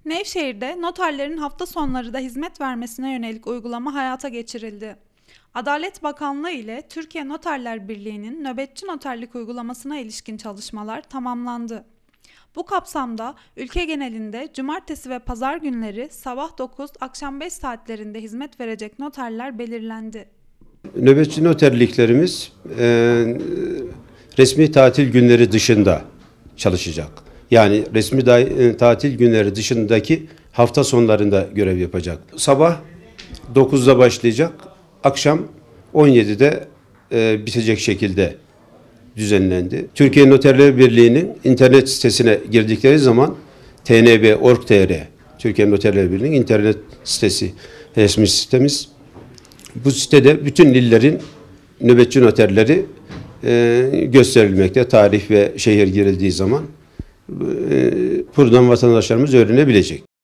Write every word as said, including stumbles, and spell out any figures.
Nevşehir'de noterlerin hafta sonları da hizmet vermesine yönelik uygulama hayata geçirildi. Adalet Bakanlığı ile Türkiye Noterler Birliği'nin nöbetçi noterlik uygulamasına ilişkin çalışmalar tamamlandı. Bu kapsamda ülke genelinde cumartesi ve pazar günleri sabah dokuz, akşam beş saatlerinde hizmet verecek noterler belirlendi. Nöbetçi noterliklerimiz e, resmi tatil günleri dışında çalışacak. Yani resmi da, e, tatil günleri dışındaki hafta sonlarında görev yapacak. Sabah dokuzda başlayacak, akşam on yedide e, bitecek şekilde düzenlendi. Türkiye Noterler Birliği'nin internet sitesine girdikleri zaman t n b nokta org nokta t r Türkiye Noterler Birliği'nin internet sitesi, resmi sitemiz. Bu sitede bütün illerin nöbetçi noterleri e, gösterilmekte. Tarih ve şehir girildiği zaman e, buradan vatandaşlarımız öğrenebilecek.